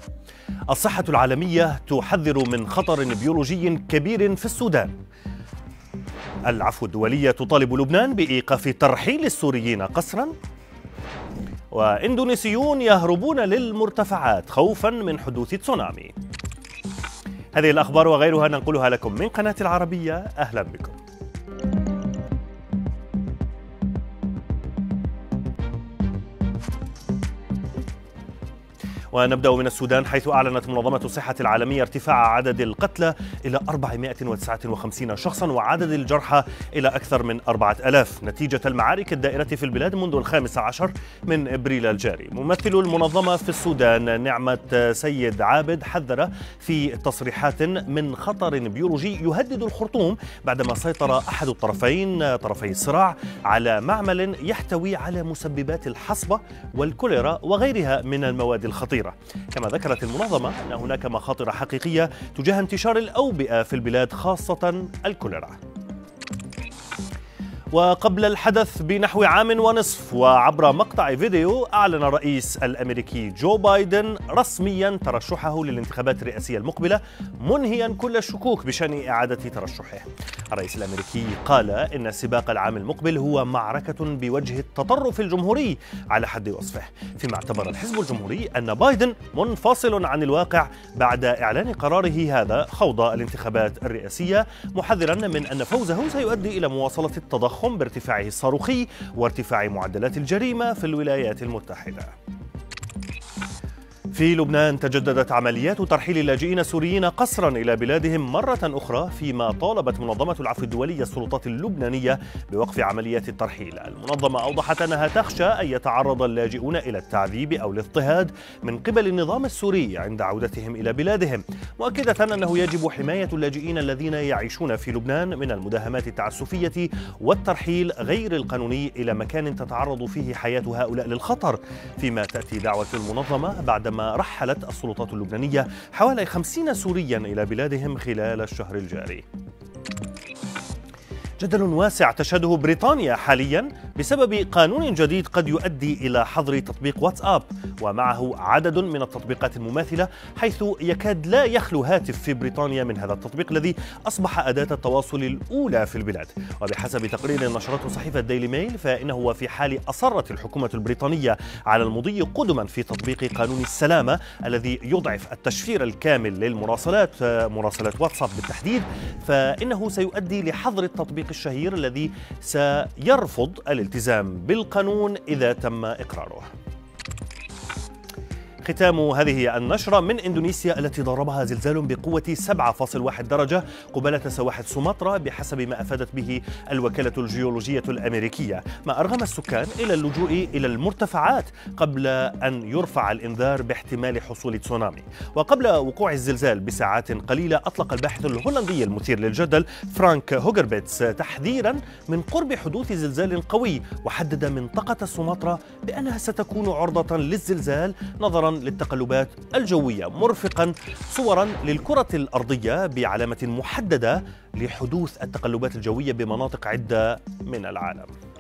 الصحة العالمية تحذر من خطر بيولوجي كبير في السودان. العفو الدولية تطالب لبنان بإيقاف ترحيل السوريين قسرا. وإندونيسيون يهربون للمرتفعات خوفا من حدوث تسونامي. هذه الأخبار وغيرها ننقلها لكم من قناة العربية. أهلا بكم. ونبدأ من السودان، حيث أعلنت منظمة الصحة العالمية ارتفاع عدد القتلى إلى 459 شخصا وعدد الجرحى إلى أكثر من 4000 نتيجة المعارك الدائرة في البلاد منذ 15 من إبريل الجاري. ممثل المنظمة في السودان نعمة سيد عابد حذر في تصريحات من خطر بيولوجي يهدد الخرطوم بعدما سيطر أحد الطرفين طرفي الصراع على معمل يحتوي على مسببات الحصبة والكوليرا وغيرها من المواد الخطيرة. كما ذكرت المنظمة أن هناك مخاطر حقيقية تجاه انتشار الأوبئة في البلاد خاصة الكوليرا. وقبل الحدث بنحو عام ونصف وعبر مقطع فيديو، أعلن الرئيس الأمريكي جو بايدن رسميا ترشحه للانتخابات الرئاسية المقبلة، منهيا كل الشكوك بشأن إعادة ترشحه. الرئيس الأمريكي قال إن سباق العام المقبل هو معركة بوجه التطرف الجمهوري على حد وصفه، فيما اعتبر الحزب الجمهوري أن بايدن منفصل عن الواقع بعد إعلان قراره هذا خوض الانتخابات الرئاسية، محذرا من أن فوزه سيؤدي إلى مواصلة التضخم بارتفاعه الصاروخي وارتفاع معدلات الجريمة في الولايات المتحدة. في لبنان تجددت عمليات ترحيل اللاجئين السوريين قسرا إلى بلادهم مرة أخرى، فيما طالبت منظمة العفو الدولية السلطات اللبنانية بوقف عمليات الترحيل. المنظمة أوضحت أنها تخشى أن يتعرض اللاجئون إلى التعذيب أو الاضطهاد من قبل النظام السوري عند عودتهم إلى بلادهم، مؤكدة أنه يجب حماية اللاجئين الذين يعيشون في لبنان من المداهمات التعسفية والترحيل غير القانوني إلى مكان تتعرض فيه حياة هؤلاء للخطر. فيما تأتي دعوة المنظمة بعدما رحلت السلطات اللبنانية حوالي 50 سوريا إلى بلادهم خلال الشهر الجاري. جدل واسع تشهده بريطانيا حاليا بسبب قانون جديد قد يؤدي إلى حظر تطبيق واتساب ومعه عدد من التطبيقات المماثلة، حيث يكاد لا يخلو هاتف في بريطانيا من هذا التطبيق الذي أصبح أداة التواصل الأولى في البلاد. وبحسب تقرير نشرته صحيفة ديلي ميل، فإنه وفي حال أصرت الحكومة البريطانية على المضي قدما في تطبيق قانون السلامة الذي يضعف التشفير الكامل للمراسلات، مراسلات واتساب بالتحديد، فإنه سيؤدي لحظر التطبيق الشهير الذي سيرفض الالتزام بالقانون إذا تم إقراره. ختام هذه النشرة من إندونيسيا التي ضربها زلزال بقوة 7.1 درجة قبالة سواحل سومطرة بحسب ما أفادت به الوكالة الجيولوجية الأمريكية، ما أرغم السكان إلى اللجوء إلى المرتفعات قبل أن يرفع الإنذار باحتمال حصول تسونامي. وقبل وقوع الزلزال بساعات قليلة أطلق الباحث الهولندي المثير للجدل فرانك هوغربيتس تحذيرا من قرب حدوث زلزال قوي، وحدد منطقة سومطرة بأنها ستكون عرضة للزلزال نظرا للتقلبات الجوية، مرفقا صورا للكرة الأرضية بعلامة محددة لحدوث التقلبات الجوية بمناطق عدة من العالم.